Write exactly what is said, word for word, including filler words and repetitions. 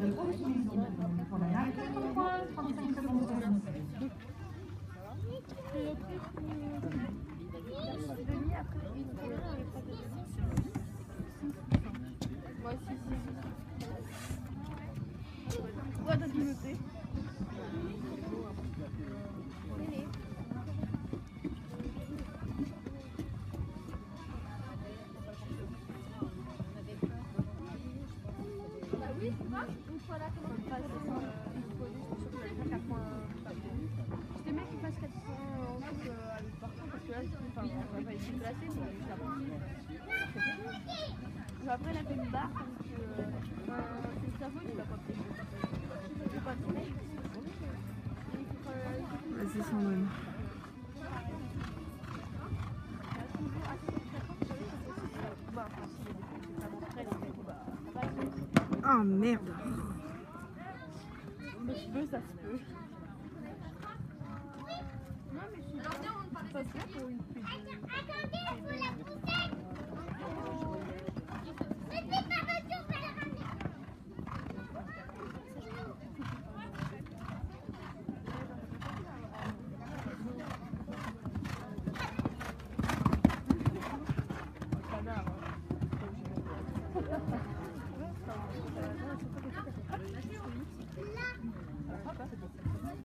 de haute soumission. Pour la nage québécoise, trente-cinq secondes de demi. Moi aussi, si. Quoi t'as dû noter? Oui, c'est pas une fois là, comment on passe il faut juste quatre points. Je t'aimais qu'il fasse quatre points en tout avec partant parce que là, enfin, on va pas essayer de placer, mais ça va. Après, il a fait une barre, donc c'est sa faute, il a pas fait. Il faut pas tourner. Vas-y, Sandrine. Oh merde. Mais je peux, ça se peut.